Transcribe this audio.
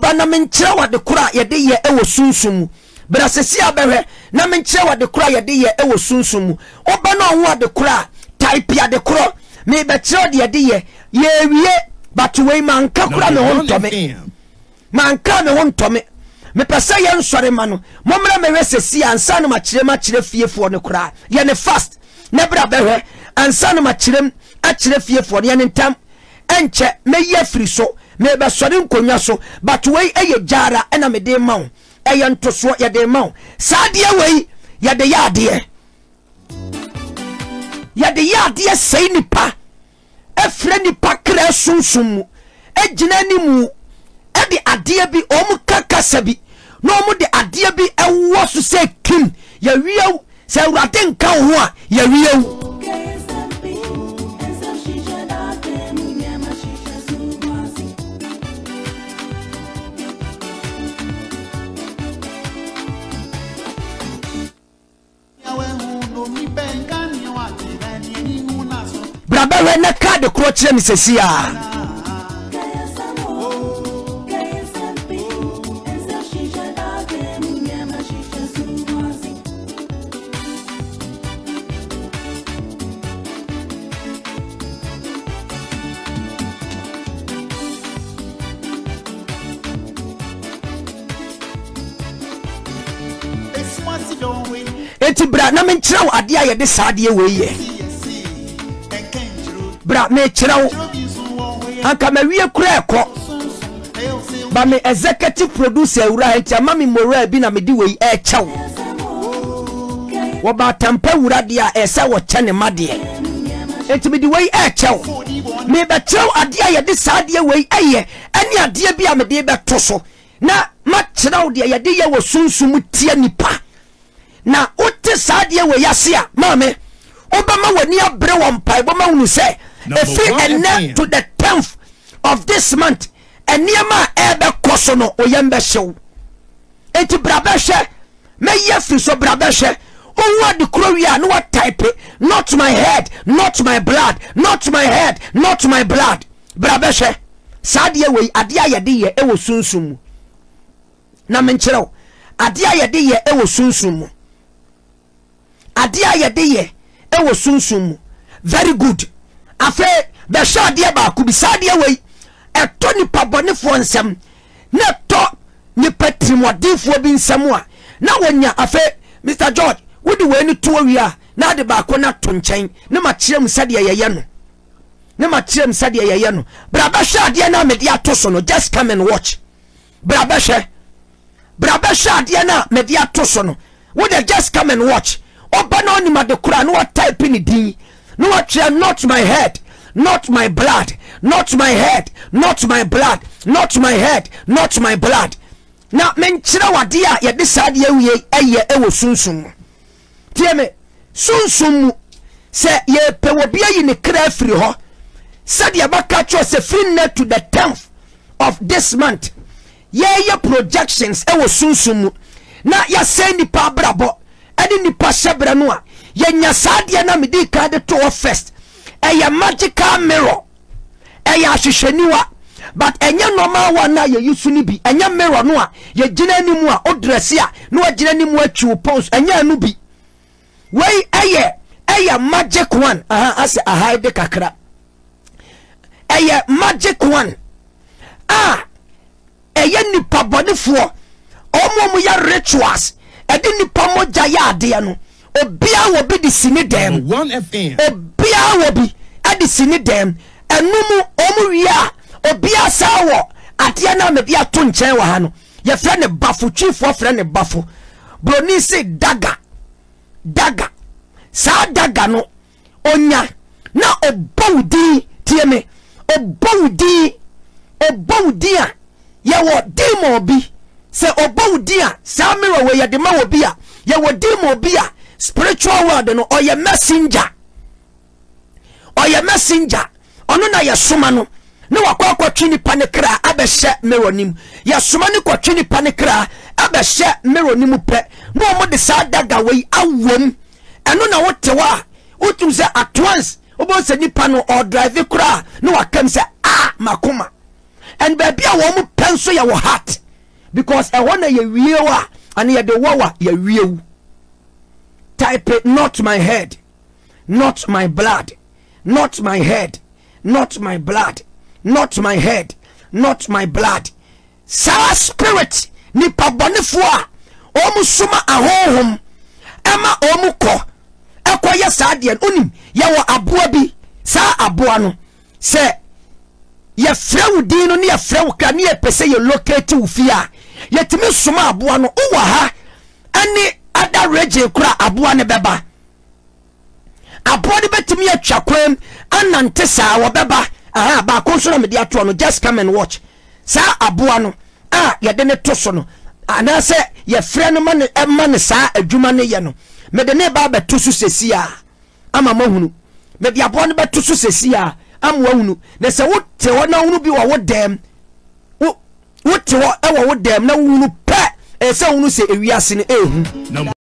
ba na menkyerɛ wade kora yɛde yɛ ɛwɔ sunsum bra sesi abɛhwɛ na menkyerɛ wade kora yɛde yɛ ɛwɔ sunsum oba na ɔho ade kora type ya de kora me bɛkyerɛ de yɛde yɛ wie but we manka kora me ho ntɔme manka me ho ntɔme me pese yen sore ma no momra me wesesi ansa no ma kyerɛ fiefo no kora ye ne fast ne bra behwe ansa no ma kyerɛ fiefo no ye ne ntam enche me ye firi so me be sore nkonwa so but we eye jara na me de ma wo eye ntoso ye de ma wo saade we ye de yaade sei nipa efre nipa kra sunsum mu ejina ni mu e de ade bi omu kakasa bi no mu de ade bi ewo so se kim ya wiaw se urade nka ho a ya wiaw braba we na ka de kro kire mi sesia eti bra na menkyerɛ wo ade a yɛde saade we yɛ bra me kyerɛ wo anka mawie kura ɛkɔ ba me executive producer awura enti ama me moral bi na me di we ɛkyɛw wo ba tampa wura de a ɛsɛ wo kyɛ ne madeɛ enti me di we ɛkyɛw me bɛkyerɛ ade a yɛde saade we ɛyɛ ɛne ade bi a me de bɛto so na ma kyerɛ wo de yɛde yɛ wo sunsum tie nipa na uti saadie we yase a mame obama wani abre wo mpai boma wonu se efi enne to the 10th of this month eniema ebe koso no oyembe hyew enti brabehwe me yefi so brabehwe owa de krowia no what type not my head not my blood not my head not my blood brabehwe saadie we ade ayede ye ewo sunsum na menkyerɛw ade ayede ye ewo sunsum ade ayede ye ewo sunsum very good afa be shade ba ku bi sade we eto nipa bonefo nsem na to nipa trimodifo bi nsem a na wonya afa Mr. George wodi we ni to wi a na de ba ko na to nkyɛn na ma kyerem sade yeye no na ma kyerem sade yeye no bra ba shade na me de atoso no just come and watch bra ba shade na me de atoso no wo de just come and watch obana oni madekura no what type in din no what not my head not my blood not my head not my blood not my head not my blood na menkyerɛ wade a yɛde saade awie ɛyɛ ɛwɔ sunsum tie me sunsum mu sɛ yɛpɛ wɔ bia yi ne kra afiri hɔ sɛdeɛ bɛka kyerɛ sɛ free net to the 10th of this month yɛyɛ projections ɛwɔ sunsum mu na yɛsɛ nipa abrabɔ ɛde nipa hyɛbrɛ no a yɛnya saade na mede ka de to first ɛyɛ magical mirror ɛyɛ ahwehwɛniwa but ɛnyɛ normal one na yɛ yusu ni bi ɛnyɛ mirror no a yɛ gyina animu a odrɛse a na wagyina animu atwi wo pons ɛnyɛ anu bi wei ɛyɛ magic one ase ahai de kakra ɛyɛ magic one ɛyɛ nipa bɔnefoɔ ɔmo yɛ rituals ɛde nipa moja ya ade no obia wo bi de sini dem 1FM obia wo bi ade sini dem enum omu wi a obia sa wo ade na me bia to nkyɛn wa ha no ye frɛ ne bafo twifo frɛ ne bafo broni se daga sa daga no onya na obawdi tie me obawdi a ye wo demo bi se obawdi a sa mirror we ye de ma wo bi a ye wo demo bi a spiritual world no or ye messenger ono na ye soma no ne wakwa twini panikra abehye mirror nim ye soma ne kwatwini panikra abehye mirror nim pe no mo de sa daga we awom eno na wotewa wotum se at once obo se nipa no or drive kra no wakam se makoma and baby a wo penso ya wo heart because e wona ye wiewa and ye de wowa ye wiewu. Type it, not my head, not my blood, not my head, not my blood, not my head, not my blood. Sa spirit ni pabonefo a omusuma ahohom ema omuko ekoye saade onim ye wo aboa bi sa aboa no se ye frew din no ne ye frew ka ne ye pese ye locate wo fia ye timi suma aboa no uwa ha ani ada reje kura aboa ne beba aboa de betimi atwa kwam anante sa wo beba aha ba konso na me de ato no just come and watch sa aboa no ye de ne toso no ana se ye frɛ no man emane sa adwuma ne ye no me de ne ba beto so sesia ama mahunu me de aboa no beto so sesia amwa hunu na se wote wo na hunu bi wo dem wote wo e wo dem na hunu pe e se hunu se ewiase ne ehu